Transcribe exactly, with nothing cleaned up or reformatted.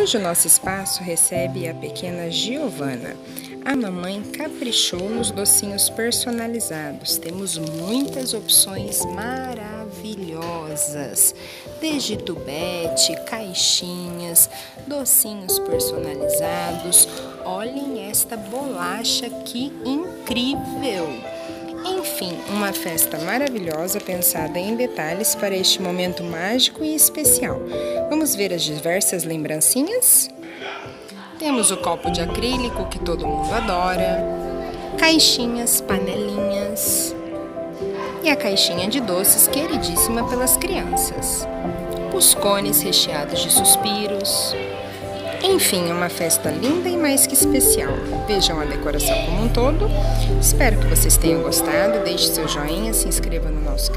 Hoje o nosso espaço recebe a pequena Giovana. A mamãe caprichou nos docinhos personalizados. Temos muitas opções maravilhosas, desde tubete, caixinhas, docinhos personalizados. Olhem esta bolacha, que incrível! Enfim, uma festa maravilhosa pensada em detalhes para este momento mágico e especial. Vamos ver as diversas lembrancinhas? Temos o copo de acrílico que todo mundo adora, caixinhas, panelinhas e a caixinha de doces queridíssima pelas crianças. Os cones recheados de suspiros. Enfim, uma festa linda e mais que especial. Vejam a decoração como um todo. Espero que vocês tenham gostado. Deixe seu joinha, se inscreva no nosso